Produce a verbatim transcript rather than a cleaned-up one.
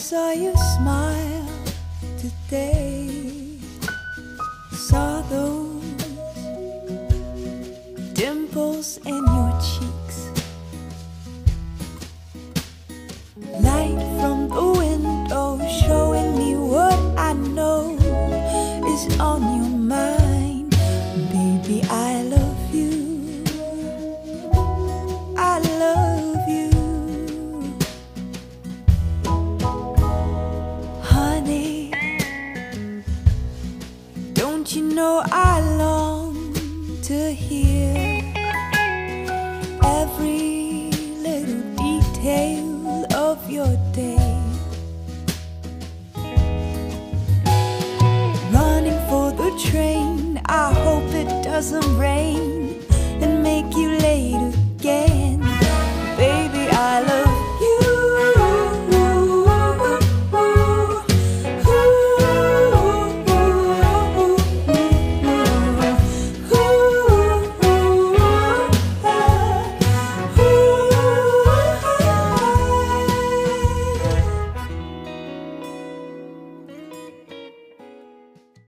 saw you smile today, saw those dimples in your cheeks, light from the window showing me what I know is on your mind. Baby, I love you, I love you. Honey, don't you know I long to hear every little detail of your day, running for the train, I hope it doesn't rain.